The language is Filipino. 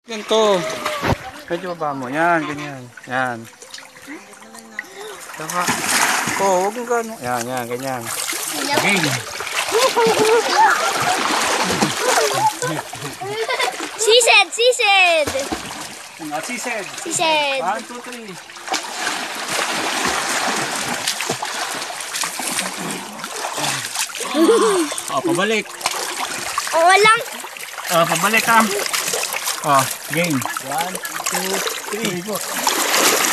Ganito. Medyo baba mo. Yan, ganyan. Yan. Saka. Oh, huwag mong gano'n. Yan, yan, ganyan. Game. Sised, sised. Sised. Sised. 1, 2, 3. Oh, pabalik. O, walang. Oh, pabalik ka. Oh, game. 1, 2, 3.